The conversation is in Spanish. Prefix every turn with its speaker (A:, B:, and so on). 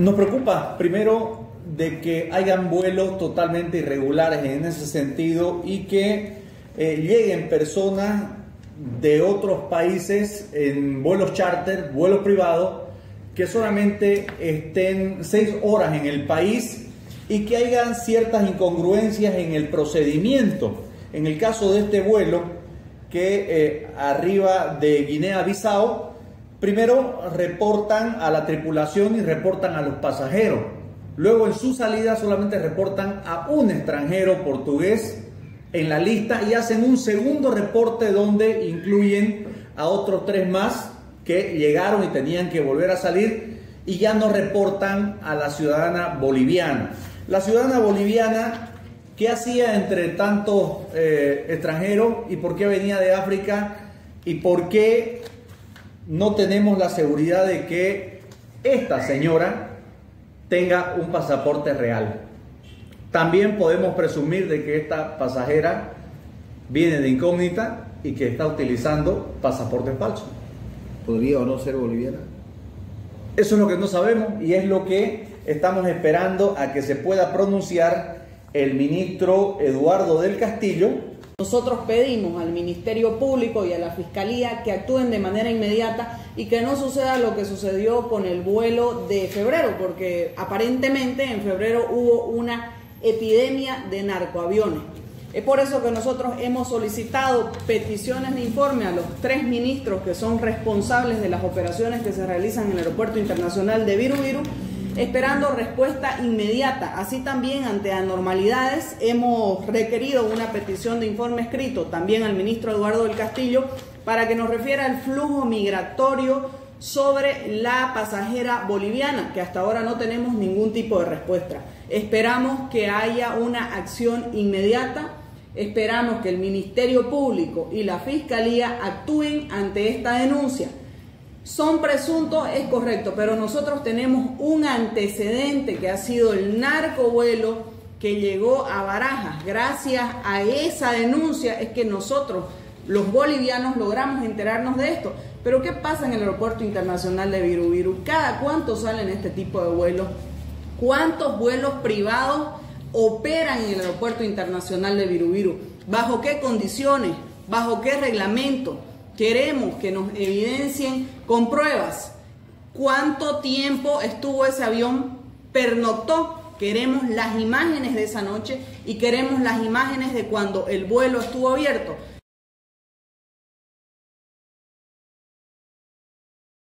A: Nos preocupa, primero, de que hayan vuelos totalmente irregulares en ese sentido y que lleguen personas de otros países en vuelos charter, vuelos privados, que solamente estén 6 horas en el país y que hayan ciertas incongruencias en el procedimiento. En el caso de este vuelo que arriba de Guinea-Bissau, primero reportan a la tripulación y reportan a los pasajeros. Luego en su salida solamente reportan a un extranjero portugués en la lista y hacen un segundo reporte donde incluyen a otros 3 más que llegaron y tenían que volver a salir y ya no reportan a la ciudadana boliviana. La ciudadana boliviana, ¿qué hacía entre tantos extranjeros y por qué venía de África y por qué no tenemos la seguridad de que esta señora tenga un pasaporte real? También podemos presumir de que esta pasajera viene de incógnita y que está utilizando pasaportes falsos.
B: ¿Podría o no ser boliviana?
A: Eso es lo que no sabemos y es lo que estamos esperando a que se pueda pronunciar el ministro Eduardo del Castillo.
C: Nosotros pedimos al Ministerio Público y a la Fiscalía que actúen de manera inmediata y que no suceda lo que sucedió con el vuelo de febrero, porque aparentemente en febrero hubo una epidemia de narcoaviones. Es por eso que nosotros hemos solicitado peticiones de informe a los 3 ministros que son responsables de las operaciones que se realizan en el Aeropuerto Internacional de Viru Viru, esperando respuesta inmediata. Así también, ante anormalidades, hemos requerido una petición de informe escrito también al ministro Eduardo del Castillo para que nos refiera el flujo migratorio sobre la pasajera boliviana, que hasta ahora no tenemos ningún tipo de respuesta. Esperamos que haya una acción inmediata, esperamos que el Ministerio Público y la Fiscalía actúen ante esta denuncia. Son presuntos, es correcto, pero nosotros tenemos un antecedente que ha sido el narcovuelo que llegó a Barajas. Gracias a esa denuncia es que nosotros, los bolivianos, logramos enterarnos de esto. Pero ¿qué pasa en el Aeropuerto Internacional de Viru Viru? ¿Cada cuánto salen este tipo de vuelos? ¿Cuántos vuelos privados operan en el Aeropuerto Internacional de Viru Viru? ¿Bajo qué condiciones? ¿Bajo qué reglamento? Queremos que nos evidencien con pruebas cuánto tiempo estuvo ese avión, pernoctó. Queremos las imágenes de esa noche y queremos las imágenes de cuando el vuelo estuvo abierto.